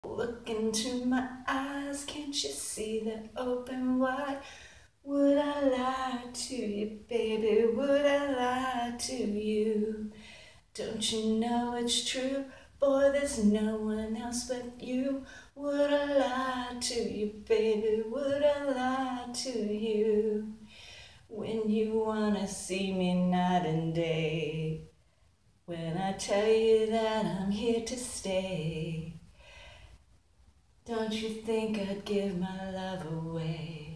Look into my eyes, can't you see they're open wide? Would I lie to you, baby? Would I lie to you? Don't you know it's true? Boy, there's no one else but you. Would I lie to you, baby? Would I lie to you? When you wanna see me night and day, when I tell you that I'm here to stay, don't you think I'd give my love away?